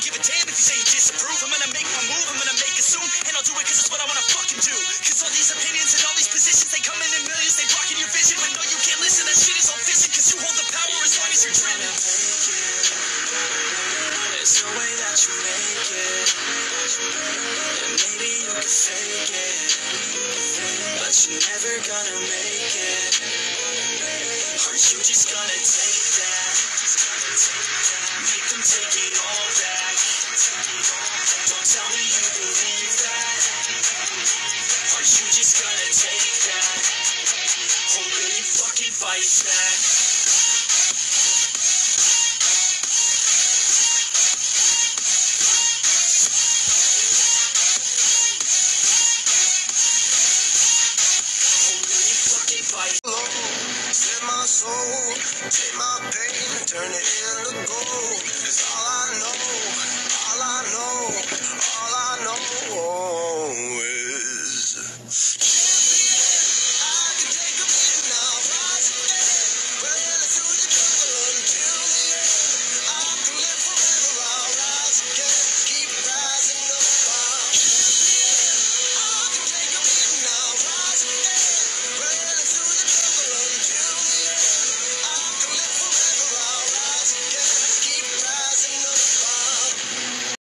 give a damn if you say you disapprove. I'm gonna make my move, I'm gonna make it soon, and I'll do it cause it's what I wanna fucking do. Cause all these opinions and all these positions, they come in millions, they blocking your vision. But no, you can't listen, that shit is all fiction, cause you hold the power as long as you're dreaming. There's no way that you make it, and maybe you can fake it, but you're never gonna make it. Aren't you just gonna take that? Make them take it all back. Don't tell me you believe that. Aren't you just gonna take that? Or will you fucking fight back?